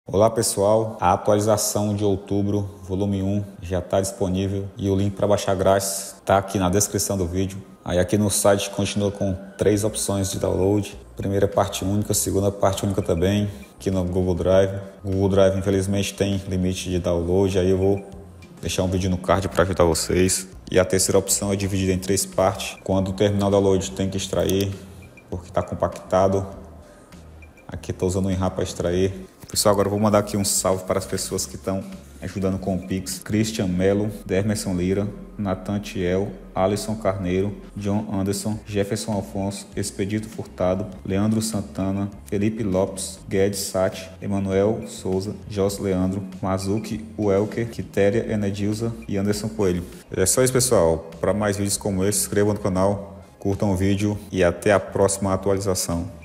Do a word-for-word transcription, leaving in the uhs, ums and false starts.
Olá pessoal, a atualização de outubro, volume um, já está disponível e o link para baixar grátis está aqui na descrição do vídeo. Aí aqui no site continua com três opções de download, primeira parte única, segunda parte única também, aqui no Google Drive. O Google Drive infelizmente tem limite de download, aí eu vou deixar um vídeo no card para ajudar vocês. E a terceira opção é dividida em três partes, quando terminar o download tem que extrair, porque está compactado. Aqui estou usando o WinRAR para extrair. Pessoal, agora eu vou mandar aqui um salve para as pessoas que estão ajudando com o Pix. Christian Melo, Dermerson Lira, Nathan Tiel, Alisson Carneiro, John Anderson, Jefferson Alfonso, Expedito Furtado, Leandro Santana, Felipe Lopes, Guedes Sati, Emanuel Souza, Jos Leandro, Mazuki Welker, Quitéria Enedilza e Anderson Coelho. É só isso, pessoal. Para mais vídeos como esse, se inscrevam no canal, curtam o vídeo e até a próxima atualização.